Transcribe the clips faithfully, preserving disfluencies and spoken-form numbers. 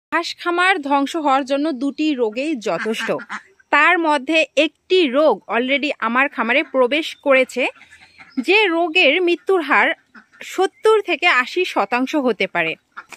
হাঁস খামার ধ্বংস হওয়ার জন্য দুটি রোগেই যথেষ্ট। তার মধ্যে একটি রোগ অলরেডি আমার খামারে প্রবেশ করেছে, যে রোগের মৃত্যুর হার সত্তর থেকে আশি শতাংশ হতে পারে।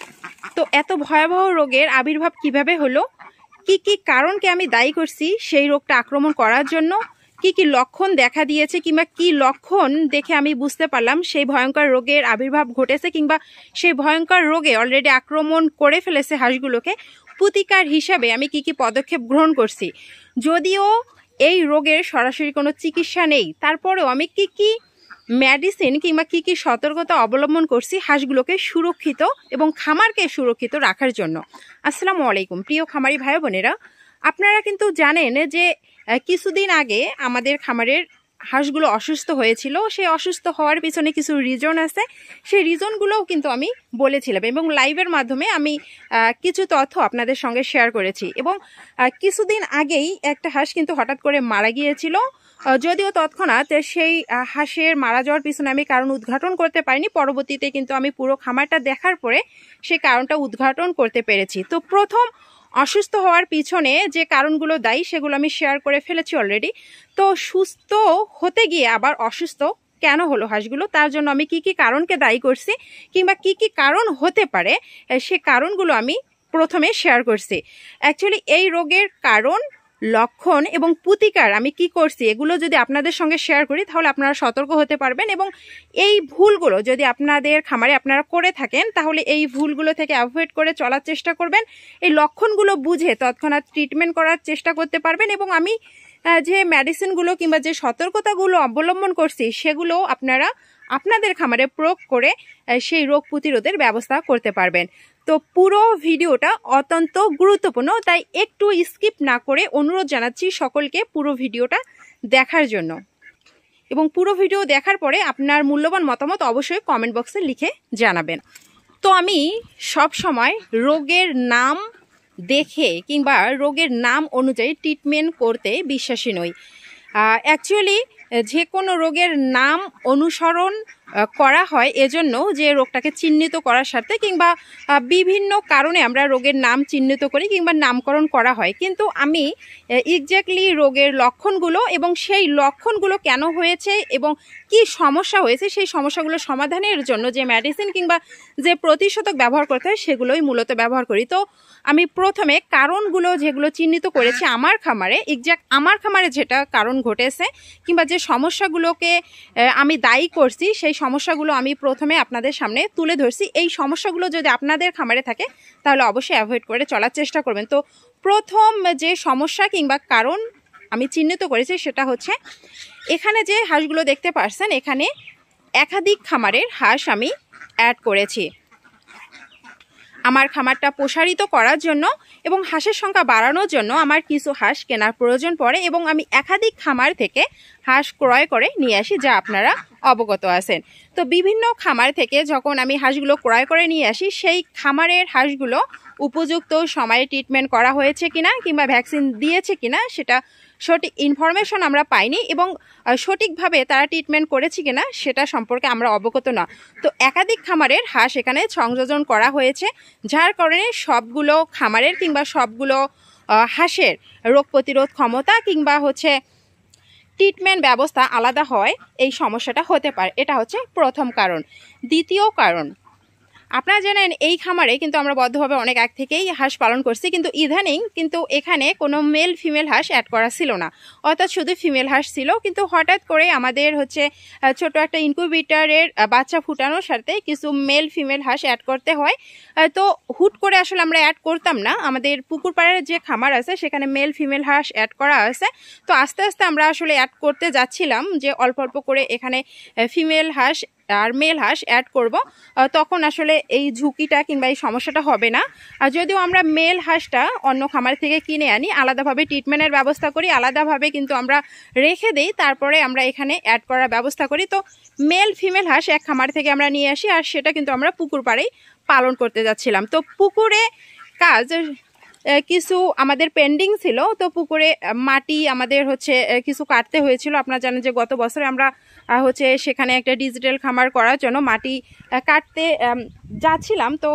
তো এত ভয়াবহ রোগের আবির্ভাব কিভাবে হলো, কি কি কারণকে আমি দায়ী করছি সেই রোগটা আক্রমণ করার জন্য, কি কি লক্ষণ দেখা দিয়েছে কিংবা কি লক্ষণ দেখে আমি বুঝতে পারলাম সেই ভয়ঙ্কর রোগের আবির্ভাব ঘটেছে কিংবা সেই ভয়ঙ্কর রোগে অলরেডি আক্রমণ করে ফেলেছে হাঁসগুলোকে, প্রতিকার হিসাবে আমি কি কি পদক্ষেপ গ্রহণ করছি। যদিও এই রোগের সরাসরি কোনো চিকিৎসা নেই, তারপরেও আমি কি কি মেডিসিন কিংবা কি কি সতর্কতা অবলম্বন করছি হাঁসগুলোকে সুরক্ষিত এবং খামারকে সুরক্ষিত রাখার জন্য। আসসালামু আলাইকুম প্রিয় খামারি ভাই বোনেরা, আপনারা কিন্তু জানেন যে কিছুদিন আগে আমাদের খামারের হাঁসগুলো অসুস্থ হয়েছিল। সেই অসুস্থ হওয়ার পিছনে কিছু রিজন আছে, সেই রিজনগুলোও কিন্তু আমি বলেছিলাম এবং লাইভের মাধ্যমে আমি কিছু তথ্য আপনাদের সঙ্গে শেয়ার করেছি। এবং কিছুদিন আগেই একটা হাঁস কিন্তু হঠাৎ করে মারা গিয়েছিল, যদিও তৎক্ষণাৎ সেই হাঁসের মারা যাওয়ার পিছনে আমি কারণ উদ্ঘাটন করতে পারিনি। পরবর্তীতে কিন্তু আমি পুরো খামারটা দেখার পরে সেই কারণটা উদ্ঘাটন করতে পেরেছি। তো প্রথম অসুস্থ হওয়ার পিছনে যে কারণগুলো দায়ী সেগুলো আমি শেয়ার করে ফেলেছি অলরেডি। তো সুস্থ হতে গিয়ে আবার অসুস্থ কেন হলো হাঁসগুলো, তার জন্য আমি কি কি কারণকে দায়ী করছি কিংবা কি কি কারণ হতে পারে সে কারণগুলো আমি প্রথমে শেয়ার করছি। অ্যাকচুয়ালি এই রোগের কারণ, লক্ষণ এবং প্রতিকার আমি কি করছি এগুলো যদি আপনাদের সঙ্গে শেয়ার করি তাহলে আপনারা সতর্ক হতে পারবেন এবং এই ভুলগুলো যদি আপনাদের খামারে আপনারা করে থাকেন তাহলে এই ভুলগুলো থেকে অ্যাভয়েড করে চলার চেষ্টা করবেন। এই লক্ষণগুলো বুঝে তৎক্ষণাৎ ট্রিটমেন্ট করার চেষ্টা করতে পারবেন এবং আমি যে মেডিসিনগুলো কিংবা যে সতর্কতাগুলো অবলম্বন করছি সেগুলো আপনারা আপনাদের খামারে প্রয়োগ করে সেই রোগ প্রতিরোধের ব্যবস্থা করতে পারবেন। তো পুরো ভিডিওটা অত্যন্ত গুরুত্বপূর্ণ, তাই একটু স্কিপ না করে অনুরোধ জানাচ্ছি সকলকে পুরো ভিডিওটা দেখার জন্য এবং পুরো ভিডিও দেখার পরে আপনার মূল্যবান মতামত অবশ্যই কমেন্ট বক্সে লিখে জানাবেন। তো আমি সব সময় রোগের নাম দেখে কিংবা রোগের নাম অনুযায়ী ট্রিটমেন্ট করতে বিশ্বাসী নই। অ্যাকচুয়ালি যে কোনো রোগের নাম অনুসরণ করা হয় এজন্য যে রোগটাকে চিহ্নিত করার স্বার্থে কিংবা বিভিন্ন কারণে আমরা রোগের নাম চিহ্নিত করি কিংবা নামকরণ করা হয়, কিন্তু আমি এক্স্যাক্টলি রোগের লক্ষণগুলো এবং সেই লক্ষণগুলো কেন হয়েছে এবং কি সমস্যা হয়েছে সেই সমস্যাগুলো সমাধানের জন্য যে মেডিসিন কিংবা যে প্রতিষেধক ব্যবহার করতে হয় সেগুলোই মূলত ব্যবহার করি। তো আমি প্রথমে কারণগুলো যেগুলো চিহ্নিত করেছি আমার খামারে, এক্স্যাক্ট আমার খামারে যেটা কারণ ঘটেছে কিংবা যে সমস্যাগুলোকে আমি দায়ী করছি সেই সমস্যাগুলো আমি প্রথমে আপনাদের সামনে তুলে ধরছি। এই সমস্যাগুলো যদি আপনাদের খামারে থাকে তাহলে অবশ্যই অ্যাভয়েড করে চলার চেষ্টা করবেন। তো প্রথম যে সমস্যা কিংবা কারণ আমি চিহ্নিত করেছি সেটা হচ্ছে, এখানে যে হাঁসগুলো দেখতে পাচ্ছেন এখানে একাধিক খামারের হাঁস আমি অ্যাড করেছি আমার খামারটা প্রসারিত করার জন্য এবং হাঁসের সংখ্যা বাড়ানোর জন্য আমার কিছু হাঁস কেনার প্রয়োজন পড়ে এবং আমি একাধিক খামার থেকে হাঁস ক্রয় করে নিয়ে আসি, যা আপনারা অবগত আছেন। তো বিভিন্ন খামার থেকে যখন আমি হাঁসগুলো ক্রয় করে নিয়ে আসি সেই খামারের হাঁসগুলো উপযুক্ত সময়ে ট্রিটমেন্ট করা হয়েছে কিনা কিংবা ভ্যাকসিন দিয়েছে কিনা সেটা সঠিক ইনফরমেশন আমরা পাইনি এবং সঠিকভাবে তারা ট্রিটমেন্ট করেছে কিনা সেটা সম্পর্কে আমরা অবগত না। তো একাধিক খামারের হাঁস এখানে সংযোজন করা হয়েছে, যার কারণে সবগুলো খামারের কিংবা সবগুলো হাঁসের রোগ প্রতিরোধ ক্ষমতা কিংবা হচ্ছে ট্রিটমেন্ট ব্যবস্থা আলাদা হয়, এই সমস্যাটা হতে পারে। এটা হচ্ছে প্রথম কারণ। দ্বিতীয় কারণ, আপনারা জানেন এই খামারে কিন্তু আমরা বদ্ধভাবে অনেক আগ থেকেই হাঁস পালন করছি, কিন্তু ইদানিং কিন্তু এখানে কোনো মেল ফিমেল হাঁস অ্যাড করা ছিল না, অর্থাৎ শুধু ফিমেল হাঁস ছিল। কিন্তু হঠাৎ করে আমাদের হচ্ছে ছোট একটা ইনকিউবেটরের বাচ্চা ফুটানোর সাথে কিছু মেল ফিমেল হাঁস অ্যাড করতে হয়। তো হুট করে আসলে আমরা অ্যাড করতাম না, আমাদের পুকুর পাড়ের যে খামার আছে সেখানে মেল ফিমেল হাঁস অ্যাড করা আছে। তো আস্তে আস্তে আমরা আসলে অ্যাড করতে যাচ্ছিলাম যে অল্প অল্প করে এখানে ফিমেল হাঁস আর মেল হাঁস অ্যাড করব, তখন আসলে এই ঝুঁকিটা কিংবা এই সমস্যাটা হবে না। আর যদিও আমরা মেল হাঁসটা অন্য খামার থেকে কিনে আনি, আলাদাভাবে ট্রিটমেন্টের ব্যবস্থা করি, আলাদাভাবে কিন্তু আমরা রেখে দিই, তারপরে আমরা এখানে অ্যাড করার ব্যবস্থা করি। তো মেল ফিমেল হাঁস এক খামার থেকে আমরা নিয়ে আসি আর সেটা কিন্তু আমরা পুকুর পাড়েই পালন করতে যাচ্ছিলাম। তো পুকুরে কাজ কিছু আমাদের পেন্ডিং ছিল, তো পুকুরে মাটি আমাদের হচ্ছে কিছু কাটতে হয়েছিল। আপনারা জানেন যে গত বছরে আমরা হচ্ছে সেখানে একটা ডিজিটাল খামার করার জন্য মাটি কাটতে যাচ্ছিলাম। তো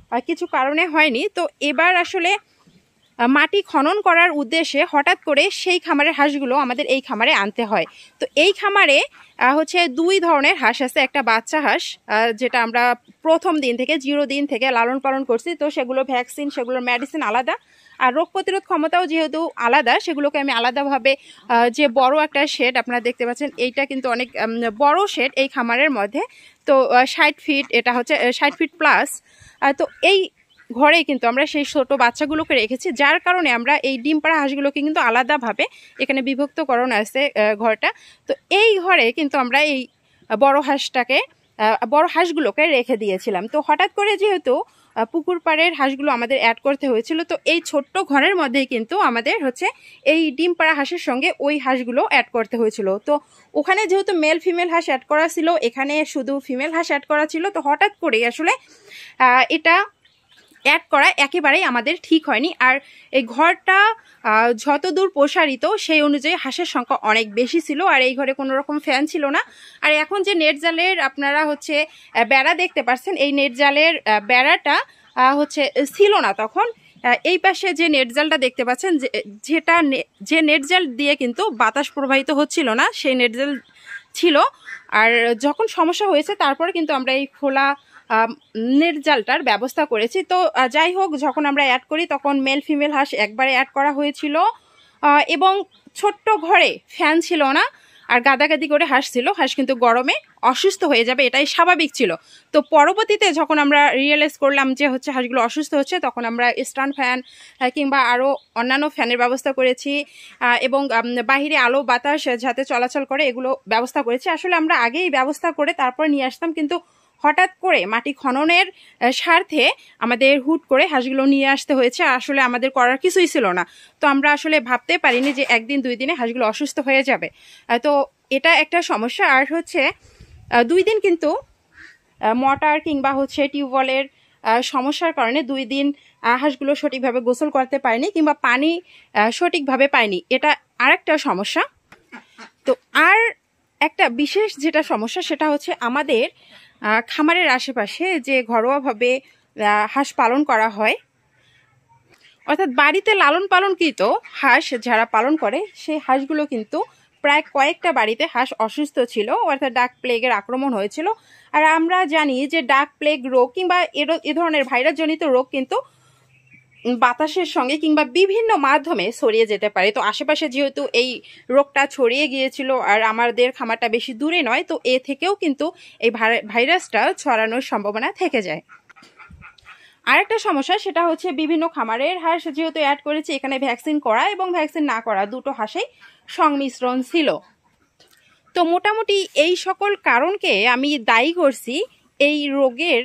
কিছু কারণে হয়নি। তো এবার আসলে মাটি খনন করার উদ্দেশ্যে হঠাৎ করে সেই খামারের হাঁসগুলো আমাদের এই খামারে আনতে হয়। তো এই খামারে হচ্ছে দুই ধরনের হাঁস আছে। একটা বাচ্চা হাঁস যেটা আমরা প্রথম দিন থেকে জিরো দিন থেকে লালন পালন করছি, তো সেগুলো ভ্যাকসিন, সেগুলোর মেডিসিন আলাদা, আর রোগ প্রতিরোধ ক্ষমতাও যেহেতু আলাদা, সেগুলোকে আমি আলাদাভাবে যে বড় একটা শেড আপনারা দেখতে পাচ্ছেন, এইটা কিন্তু অনেক বড় শেড এই খামারের মধ্যে। তো ষাট ফিট, এটা হচ্ছে ষাট ফিট প্লাস। তো এই ঘরে কিন্তু আমরা সেই ছোট বাচ্চাগুলোকে রেখেছি, যার কারণে আমরা এই ডিম পাড়া হাঁসগুলোকে কিন্তু আলাদাভাবে এখানে বিভক্তকরণ আছে ঘরটা। তো এই ঘরে কিন্তু আমরা এই বড় হাঁসটাকে বড় হাঁসগুলোকে রেখে দিয়েছিলাম। তো হঠাৎ করে যেহেতু পুকুর পাড়ের হাঁসগুলো আমাদের অ্যাড করতে হয়েছিল, তো এই ছোট্ট ঘরের মধ্যেই কিন্তু আমাদের হচ্ছে এই ডিম পাড়া হাঁসের সঙ্গে ওই হাঁসগুলো অ্যাড করতে হয়েছিল। তো ওখানে যেহেতু মেল ফিমেল হাঁস অ্যাড করা ছিল, এখানে শুধু ফিমেল হাঁস অ্যাড করা ছিল। তো হঠাৎ করেই আসলে এটা অ্যাড করা একেবারেই আমাদের ঠিক হয়নি। আর এই ঘরটা যতদূর প্রসারিত সেই অনুযায়ী হাঁসের সংখ্যা অনেক বেশি ছিল, আর এই ঘরে কোনো রকম ফ্যান ছিল না। আর এখন যে নেট জালের আপনারা হচ্ছে বেড়া দেখতে পাচ্ছেন, এই নেট জালের বেড়াটা হচ্ছে ছিল না তখন। এই পাশে যে নেট জালটা দেখতে পাচ্ছেন, যেটা যে নেট জাল দিয়ে কিন্তু বাতাস প্রবাহিত হচ্ছিল না, সেই নেট জাল ছিল। আর যখন সমস্যা হয়েছে তারপরে কিন্তু আমরা এই খোলা নেট জালটার ব্যবস্থা করেছি। তো যাই হোক, যখন আমরা অ্যাড করি তখন মেল ফিমেল হাঁস একবারে অ্যাড করা হয়েছিল, এবং ছোট্ট ঘরে ফ্যান ছিল না, আর গাদাগাদি করে হাঁস ছিল। হাঁস কিন্তু গরমে অসুস্থ হয়ে যাবে, এটাই স্বাভাবিক ছিল। তো পরবর্তীতে যখন আমরা রিয়েলাইজ করলাম যে হচ্ছে হাঁসগুলো অসুস্থ হচ্ছে, তখন আমরা স্ট্যান্ড ফ্যান কিংবা আরও অন্যান্য ফ্যানের ব্যবস্থা করেছি, এবং বাহিরে আলো বাতাস যাতে চলাচল করে এগুলো ব্যবস্থা করেছি। আসলে আমরা আগেই ব্যবস্থা করে তারপর নিয়ে আসতাম, কিন্তু হঠাৎ করে মাটি খননের স্বার্থে আমাদের হুট করে হাঁসগুলো নিয়ে আসতে হয়েছে। আসলে আমাদের করার কিছুই ছিল না। তো আমরা আসলে ভাবতে পারিনি যে একদিন দুই দিনে হাঁসগুলো অসুস্থ হয়ে যাবে। তো এটা একটা সমস্যা। আর হচ্ছে দুই দিন কিন্তু মোটর কিংবা হচ্ছে টিউবওয়েলের সমস্যার কারণে দুই দিন হাঁসগুলো সঠিকভাবে গোসল করতে পারেনি কিংবা পানি সঠিকভাবে পায়নি, এটা আরেকটা সমস্যা। তো আর একটা বিশেষ যেটা সমস্যা, সেটা হচ্ছে আমাদের খামারের আশেপাশে যে ঘরোয়াভাবে হাঁস পালন করা হয়, অর্থাৎ বাড়িতে লালন পালনকৃত হাঁস যারা পালন করে, সেই হাঁসগুলো কিন্তু প্রায় কয়েকটা বাড়িতে হাঁস অসুস্থ ছিল, অর্থাৎ ডাক প্লেগের আক্রমণ হয়েছিল। আর আমরা জানি যে ডাক প্লেগ রোগ কিংবা এ ধরনের ভাইরাসজনিত রোগ কিন্তু বাতাসের সঙ্গে কিংবা বিভিন্ন মাধ্যমে ছড়িয়ে যেতে পারে। তো আশেপাশে যেহেতু এই রোগটা ছড়িয়ে গিয়েছিল, আর আমাদের খামারটা বেশি দূরে নয়, তো এ থেকেও কিন্তু এই ভাইরাসটা ছড়ানোর সম্ভাবনা থেকে যায়। আরেকটা সমস্যা, সেটা হচ্ছে বিভিন্ন খামারের হাঁস যেহেতু অ্যাড করেছে, এখানে ভ্যাকসিন করা এবং ভ্যাকসিন না করা দুটো হাঁসেই সংমিশ্রণ ছিল। তো মোটামুটি এই সকল কারণকে আমি দায়ী করছি এই রোগের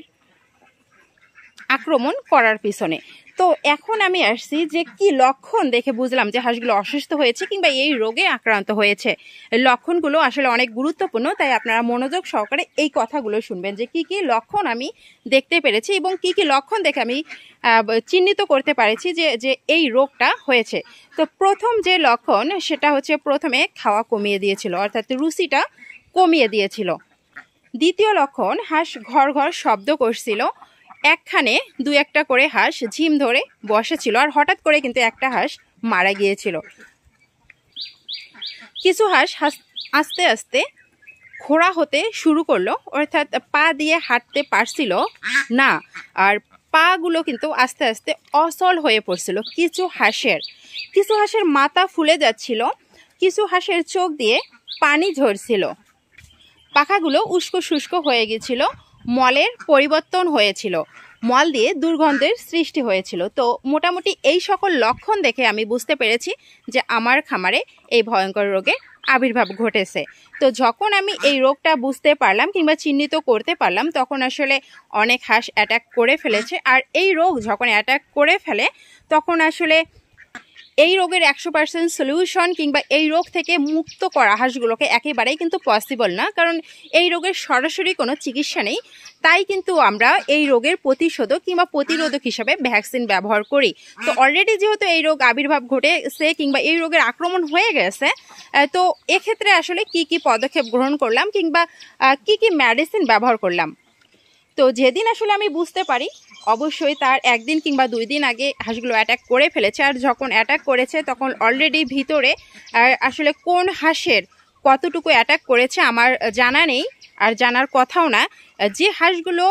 আক্রমণ করার পিছনে। তো এখন আমি আসছি যে কি লক্ষণ দেখে বুঝলাম যে হাঁসগুলো অসুস্থ হয়েছে কিংবা এই রোগে আক্রান্ত হয়েছে। লক্ষণগুলো আসলে অনেক গুরুত্বপূর্ণ, তাই আপনারা মনোযোগ সহকারে এই কথাগুলো শুনবেন যে কি কি লক্ষণ আমি দেখতে পেরেছি এবং কি কি লক্ষণ দেখে আমি চিহ্নিত করতে পারছি যে যে এই রোগটা হয়েছে। তো প্রথম যে লক্ষণ, সেটা হচ্ছে প্রথমে খাওয়া কমিয়ে দিয়েছিল, অর্থাৎ রুচিটা কমিয়ে দিয়েছিল। দ্বিতীয় লক্ষণ, হাঁস ঘর ঘর শব্দ করছিল। একখানে দু একটা করে হাঁস ঝিম ধরে বসেছিল, আর হঠাৎ করে কিন্তু একটা হাঁস মারা গিয়েছিল। কিছু হাঁস আস্তে আস্তে খোঁড়া হতে শুরু করলো, অর্থাৎ পা দিয়ে হাঁটতে পারছিল না, আর পাগুলো কিন্তু আস্তে আস্তে অচল হয়ে পড়ছিল। কিছু হাঁসের কিছু হাঁসের মাথা ফুলে যাচ্ছিল, কিছু হাঁসের চোখ দিয়ে পানি ঝরছিল, পাখাগুলো উস্কো শুষ্ক হয়ে গেছিল, মলের পরিবর্তন হয়েছিল, মল দিয়ে দুর্গন্ধের সৃষ্টি হয়েছিল। তো মোটামুটি এই সকল লক্ষণ দেখে আমি বুঝতে পেরেছি যে আমার খামারে এই ভয়ঙ্কর রোগের আবির্ভাব ঘটেছে। তো যখন আমি এই রোগটা বুঝতে পারলাম কিংবা চিহ্নিত করতে পারলাম, তখন আসলে অনেক হাঁস অ্যাটাক করে ফেলেছে। আর এই রোগ যখন অ্যাটাক করে ফেলে, তখন আসলে এই রোগের একশো পার্সেন্ট সলিউশন কিংবা এই রোগ থেকে মুক্ত করা হাঁসগুলোকে একেবারেই কিন্তু পসিবল না, কারণ এই রোগের সরাসরি কোনো চিকিৎসা নেই। তাই কিন্তু আমরা এই রোগের প্রতিষেধক কিংবা প্রতিরোধক হিসাবে ভ্যাকসিন ব্যবহার করি। তো অলরেডি যেহেতু এই রোগ আবির্ভাব ঘটেছে কিংবা এই রোগের আক্রমণ হয়ে গেছে, তো এক্ষেত্রে আসলে কি কি পদক্ষেপ গ্রহণ করলাম কিংবা কি কি মেডিসিন ব্যবহার করলাম। তো যেদিন আসলে আমি বুঝতে পারি অবশ্যই তার একদিন কিংবা দুই দিন আগে হাঁসগুলো অ্যাটাক করে ফেলেছে। আর যখন অ্যাটাক করেছে তখন অলরেডি ভিতরে আসলে কোন হাঁসের কতটুকু অ্যাটাক করেছে আমার জানা নেই, আর জানার কথাও না। যে হাঁসগুলো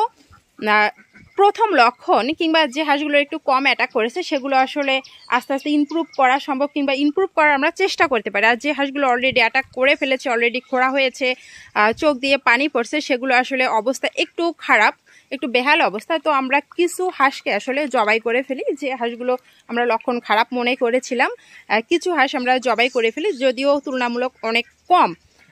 প্রথম লক্ষণ কিংবা যে হাঁসগুলো একটু কম অ্যাটাক করেছে সেগুলো আসলে আস্তে আস্তে ইমপ্রুভ করা সম্ভব কিংবা ইমপ্রুভ করার আমরা চেষ্টা করতে পারি। আর যে হাঁসগুলো অলরেডি অ্যাটাক করে ফেলেছে, অলরেডি খোঁড়া হয়েছে, চোখ দিয়ে পানি পড়ছে, সেগুলো আসলে অবস্থা একটু খারাপ, একটু বেহাল অবস্থা। তো আমরা কিছু হাঁসকে আসলে জবাই করে ফেলি। যে হাঁসগুলো আমরা লক্ষণ খারাপ মনে করেছিলাম কিছু হাঁস আমরা জবাই করে ফেলি, যদিও তুলনামূলক অনেক কম।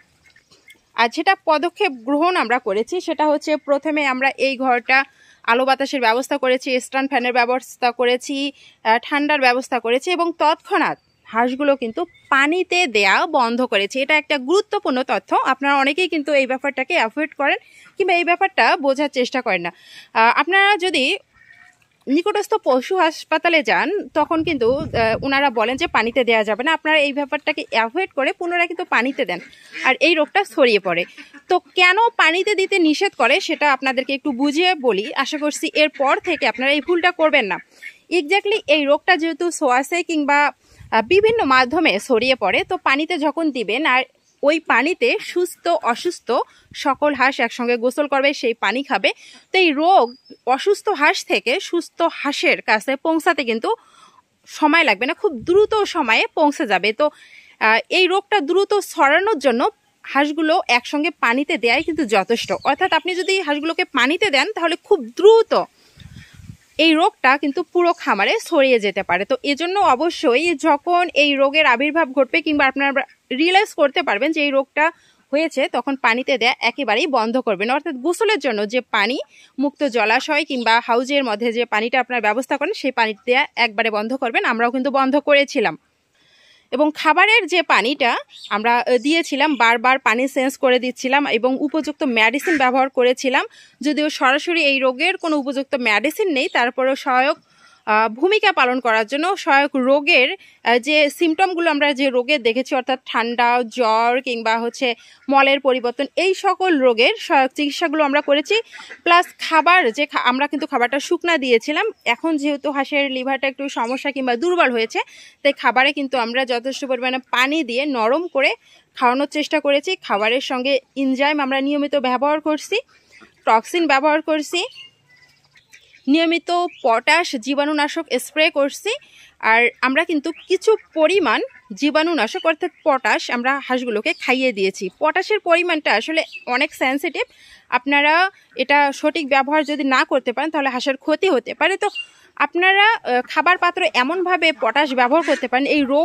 আর যেটা পদক্ষেপ গ্রহণ আমরা করেছি সেটা হচ্ছে প্রথমে আমরা এই ঘরটা আলো বাতাসের ব্যবস্থা করেছি, স্ট্যান্ড ফ্যানের ব্যবস্থা করেছি, ঠান্ডার ব্যবস্থা করেছি এবং তৎক্ষণাৎ হাঁসগুলো কিন্তু পানিতে দেয়া বন্ধ করেছি। এটা একটা গুরুত্বপূর্ণ তথ্য। আপনারা অনেকেই কিন্তু এই ব্যাপারটাকে অ্যাভয়েড করেন কিংবা এই ব্যাপারটা বোঝার চেষ্টা করেন না। আপনারা যদি নিকটস্থ পশু হাসপাতালে যান তখন কিন্তু ওনারা বলেন যে পানিতে দেওয়া যাবে না। আপনারা এই ব্যাপারটাকে অ্যাভয়েড করে পুনরায় কিন্তু পানিতে দেন আর এই রোগটা ছড়িয়ে পড়ে। তো কেন পানিতে দিতে নিষেধ করে সেটা আপনাদেরকে একটু বুঝিয়ে বলি। আশা করছি এরপর থেকে আপনারা এই ভুলটা করবেন না। এক্স্যাক্টলি এই রোগটা যেহেতু সোয়াসে কিংবা বিভিন্ন মাধ্যমে ছড়িয়ে পড়ে, তো পানিতে যখন দিবেন আর ওই পানিতে সুস্থ অসুস্থ সকল হাঁস একসঙ্গে গোসল করবে, সেই পানি খাবে। তো এই রোগ অসুস্থ হাঁস থেকে সুস্থ হাঁসের কাছে পৌঁছাতে কিন্তু সময় লাগবে না, খুব দ্রুত সময়ে পৌঁছে যাবে। তো এই রোগটা দ্রুত ছড়ানোর জন্য হাঁসগুলো একসঙ্গে পানিতে দেয়াই কিন্তু যথেষ্ট। অর্থাৎ আপনি যদি হাঁসগুলোকে পানিতে দেন তাহলে খুব দ্রুত এই রোগটা কিন্তু পুরো খামারে ছড়িয়ে যেতে পারে। তো এজন্য অবশ্যই যখন এই রোগের আবির্ভাব ঘটবে কিংবা আপনারা রিয়েলাইজ করতে পারবেন যে এই রোগটা হয়েছে, তখন পানিতে দেয়া একেবারেই বন্ধ করবেন। অর্থাৎ গোসলের জন্য যে পানি মুক্ত জলাশয় কিংবা হাউজের মধ্যে যে পানিটা আপনারা ব্যবস্থা করেন সেই পানি দেয়া একবারে বন্ধ করবেন। আমরাও কিন্তু বন্ধ করেছিলাম। এবং খাবারের যে পানিটা আমরা দিয়েছিলাম বারবার পানি চেঞ্জ করে দিচ্ছিলাম এবং উপযুক্ত মেডিসিন ব্যবহার করেছিলাম। যদিও সরাসরি এই রোগের কোনো উপযুক্ত মেডিসিন নেই, তারপরেও সহায়ক ভূমিকা পালন করার জন্য সহায়ক রোগের যে সিমটমগুলো আমরা যে রোগের দেখেছি, অর্থাৎ ঠান্ডা, জ্বর কিংবা হচ্ছে মলের পরিবর্তন, এই সকল রোগের সহায়ক চিকিৎসাগুলো আমরা করেছি। প্লাস খাবার যে আমরা কিন্তু খাবারটা শুকনা দিয়েছিলাম। এখন যেহেতু হাঁসের লিভারটা একটু সমস্যা কিংবা দুর্বল হয়েছে, তাই খাবারে কিন্তু আমরা যথেষ্ট পরিমাণে পানি দিয়ে নরম করে খাওয়ানোর চেষ্টা করেছি। খাবারের সঙ্গে এনজাইম আমরা নিয়মিত ব্যবহার করছি, টক্সিন ব্যবহার করছি, নিয়মিত পটাশ জীবাণুনাশক স্প্রে করছি। আর আমরা কিন্তু কিছু পরিমাণ জীবাণুনাশক অর্থাৎ পটাশ আমরা হাঁসগুলোকে খাইয়ে দিয়েছি। পটাশের পরিমাণটা আসলে অনেক সেন্সিটিভ। আপনারা এটা সঠিক ব্যবহার যদি না করতে পারেন তাহলে হাঁসের ক্ষতি হতে পারে। তো আপনারা খাবার পাত্র এমনভাবে পটাশ ব্যবহার করতে পারেন এই রোগ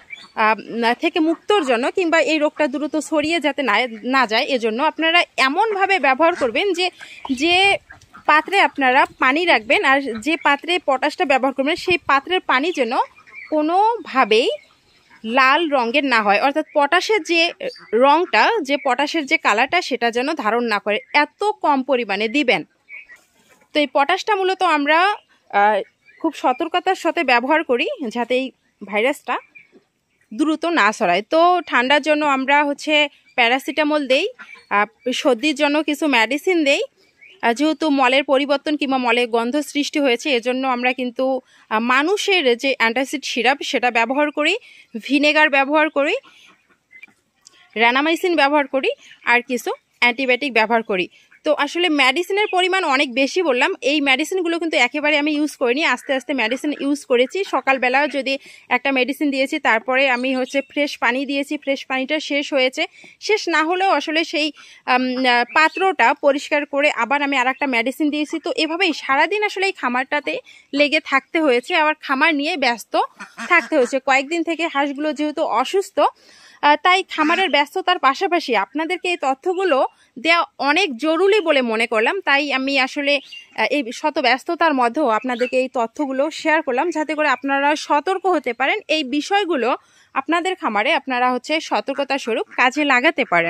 থেকে মুক্তর জন্য কিংবা এই রোগটা দ্রুত ছড়িয়ে যাতে না না যায় এজন্য আপনারা এমনভাবে ব্যবহার করবেন যে যে পাত্রে আপনারা পানি রাখবেন আর যে পাত্রে পটাশটা ব্যবহার করবেন সেই পাত্রের পানি যেন কোনোভাবেই লাল রঙের না হয়। অর্থাৎ পটাশের যে রঙটা, যে পটাশের যে কালারটা সেটা যেন ধারণ না করে, এত কম পরিমাণে দিবেন। তো এই পটাশটা মূলত আমরা খুব সতর্কতার সাথে ব্যবহার করি যাতে এই ভাইরাসটা দ্রুত না ছড়ায়। তো ঠান্ডার জন্য আমরা হচ্ছে প্যারাসিটামল দেই, সর্দির জন্য কিছু মেডিসিন দেই। যেহেতু মলের পরিবর্তন কিংবা মলের গন্ধ সৃষ্টি হয়েছে এজন্য আমরা কিন্তু মানুষের যে অ্যান্টাসিড সিরাপ সেটা ব্যবহার করি, ভিনেগার ব্যবহার করি, র্যানামাইসিন ব্যবহার করি আর কিছু অ্যান্টিবায়োটিক ব্যবহার করি। তো আসলে মেডিসিনের পরিমাণ অনেক বেশি বললাম। এই মেডিসিনগুলো কিন্তু একেবারে আমি ইউজ করিনি, আস্তে আস্তে মেডিসিন ইউজ করেছি। সকালবেলা যদি একটা মেডিসিন দিয়েছি তারপরে আমি হচ্ছে ফ্রেশ পানি দিয়েছি, ফ্রেশ পানিটা শেষ হয়েছে, শেষ না হলেও আসলে সেই পাত্রটা পরিষ্কার করে আবার আমি আর একটা মেডিসিন দিয়েছি। তো এভাবেই সারাদিন আসলে এই খামারটাতে লেগে থাকতে হয়েছে, আবার খামার নিয়ে ব্যস্ত থাকতে হয়েছে। কয়েকদিন থেকে হাঁসগুলো যেহেতু অসুস্থ, তাই খামারের ব্যস্ততার পাশাপাশি আপনাদেরকে এই তথ্যগুলো দেওয়া অনেক জরুরি বলে মনে করলাম। তাই আমি আসলে এই শত ব্যস্ততার মধ্যেও আপনাদেরকে এই তথ্যগুলো শেয়ার করলাম যাতে করে আপনারা সতর্ক হতে পারেন, এই বিষয়গুলো আপনাদের খামারে আপনারা হচ্ছে সতর্কতা স্বরূপ কাজে লাগাতে পারেন।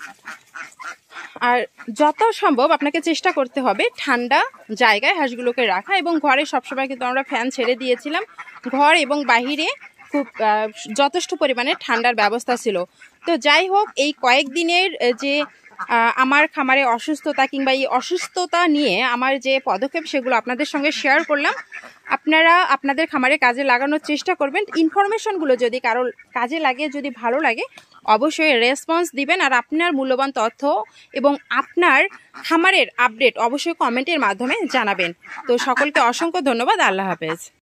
আর যত সম্ভব আপনাকে চেষ্টা করতে হবে ঠান্ডা জায়গায় হাঁসগুলোকে রাখা, এবং ঘরে সবসময় কিন্তু আমরা ফ্যান ছেড়ে দিয়েছিলাম। ঘর এবং বাহিরে খুব যথেষ্ট পরিমাণে ঠান্ডার ব্যবস্থা ছিল। তো যাই হোক, এই কয়েকদিনের যে আমার খামারে অসুস্থতা কিংবা এই অসুস্থতা নিয়ে আমার যে পদক্ষেপ সেগুলো আপনাদের সঙ্গে শেয়ার করলাম। আপনারা আপনাদের খামারে কাজে লাগানোর চেষ্টা করবেন। ইনফরমেশনগুলো যদি কারো কাজে লাগে, যদি ভালো লাগে, অবশ্যই রেসপন্স দিবেন। আর আপনার মূল্যবান তথ্য এবং আপনার খামারের আপডেট অবশ্যই কমেন্টের মাধ্যমে জানাবেন। তো সকলকে অসংখ্য ধন্যবাদ। আল্লাহ হাফেজ।